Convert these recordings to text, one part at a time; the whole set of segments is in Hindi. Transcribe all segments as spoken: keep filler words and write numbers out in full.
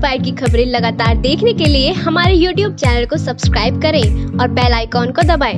बाइट की खबरें लगातार देखने के लिए हमारे यूट्यूब चैनल को सब्सक्राइब करें और बेल आइकॉन को दबाएं।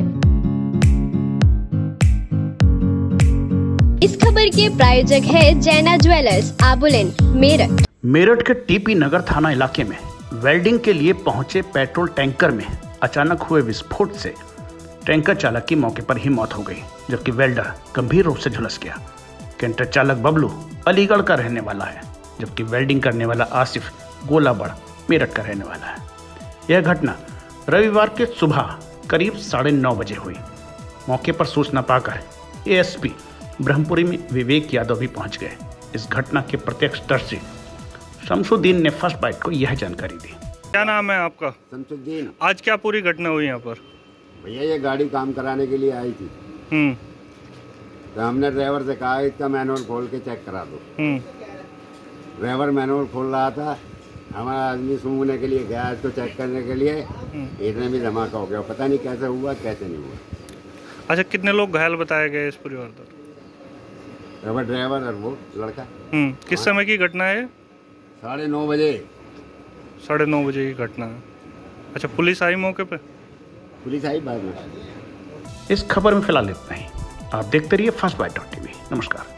इस खबर के प्रायोजक है जैना ज्वेलर्स, आबुलेन, मेरठ। मेरठ के टीपी नगर थाना इलाके में वेल्डिंग के लिए पहुंचे पेट्रोल टैंकर में अचानक हुए विस्फोट से टैंकर चालक की मौके पर ही मौत हो गई, जबकि वेल्डर गंभीर रूप से झुलस गया। कैंटर चालक बबलू अलीगढ़ का रहने वाला है, जबकि वेल्डिंग करने वाला आसिफ गोलाबड़ मेरठ का रहने वाला है। यह घटना रविवार के सुबह करीब साढ़े नौ बजे हुई। मौके पर सूचना पाकर एएसपी ब्रह्मपुरी में विवेक यादव भी पहुंच गए। इस घटना के प्रत्यक्षदर्शी शमसुद्दीन ने फर्स्ट बाइट को यह जानकारी दी। क्या नाम है आपका? शमसुद्दीन। आज क्या पूरी घटना हुई यहाँ पर? भैया ये गाड़ी काम कराने के लिए आई थी, हम्म तो हमने ड्राइवर से कहा इसका मैनुअल खोल के चेक करा दो। हम्म ड्राइवर मैनुअल खोल रहा था, हमारा आदमी सूंघने के लिए गया इसको चेक करने के लिए, इतने भी धमाका हो गया। पता नहीं कैसे हुआ कैसे नहीं हुआ। अच्छा, कितने लोग घायल बताए गए इस पूरी वारदात? ड्राइवर ड्राइवर और वो लड़का। हम्म किस समय की घटना है? साढ़े नौ बजे साढ़े नौ बजे की घटना है। अच्छा, पुलिस आई मौके पे? पुलिस आई बाद में। इस खबर में फिलहाल इतना ही। आप देखते रहिए फर्स्ट बाइट डॉट टीवी। नमस्कार।